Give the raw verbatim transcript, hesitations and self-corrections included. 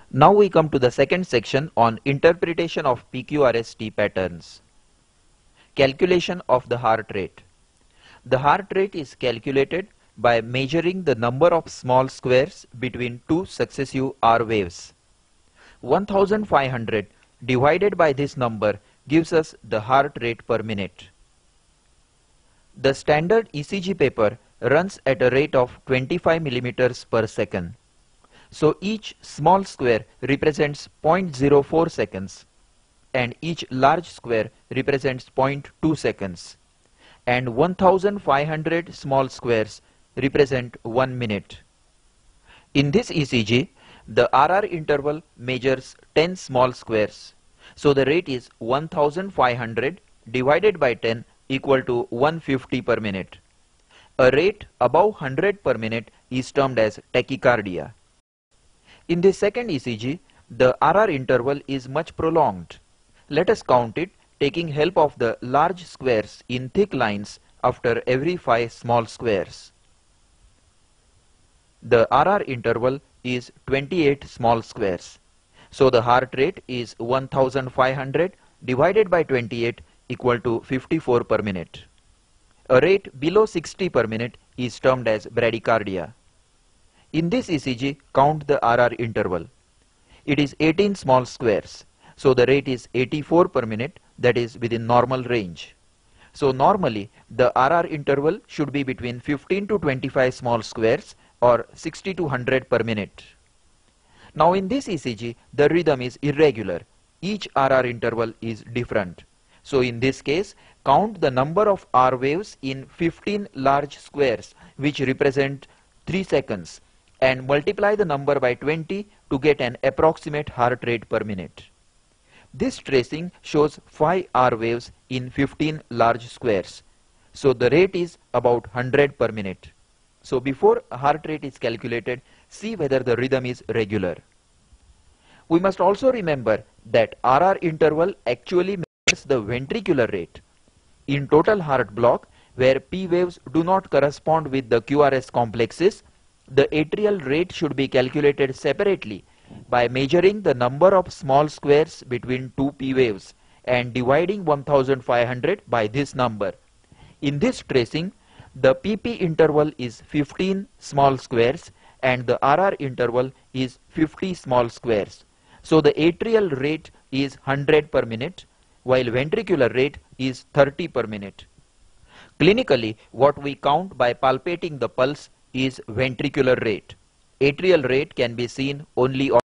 Now we come to the second section on interpretation of P Q R S T patterns. Calculation of the heart rate. The heart rate is calculated by measuring the number of small squares between two successive R waves. one thousand five hundred divided by this number gives us the heart rate per minute. The standard E C G paper runs at a rate of twenty-five millimeters per second. So each small square represents zero point zero four seconds and each large square represents zero point two seconds, and one thousand five hundred small squares represent one minute. In this E C G, the R R interval measures ten small squares. So the rate is one thousand five hundred divided by ten equal to one hundred fifty per minute. A rate above one hundred per minute is termed as tachycardia. In the second E C G, the R R interval is much prolonged. Let us count it taking help of the large squares in thick lines after every five small squares. The R R interval is twenty-eight small squares. So the heart rate is one thousand five hundred divided by twenty-eight equal to fifty-four per minute. A rate below sixty per minute is termed as bradycardia. In this E C G, count the R R interval. It is eighteen small squares. So the rate is eighty-four per minute, that is within normal range. So normally the R R interval should be between fifteen to twenty-five small squares or sixty to one hundred per minute. Now in this E C G, the rhythm is irregular. Each R R interval is different. So in this case, count the number of R waves in fifteen large squares which represent three seconds and multiply the number by twenty to get an approximate heart rate per minute. This tracing shows five R waves in fifteen large squares. So the rate is about one hundred per minute. So before a heart rate is calculated, see whether the rhythm is regular. We must also remember that R R interval actually measures the ventricular rate. In total heart block, where P waves do not correspond with the Q R S complexes, the atrial rate should be calculated separately by measuring the number of small squares between two P waves and dividing one thousand five hundred by this number. In this tracing, the P P interval is fifteen small squares and the R R interval is fifty small squares. So the atrial rate is one hundred per minute while ventricular rate is thirty per minute. Clinically, what we count by palpating the pulse is ventricular rate. Atrial rate can be seen only on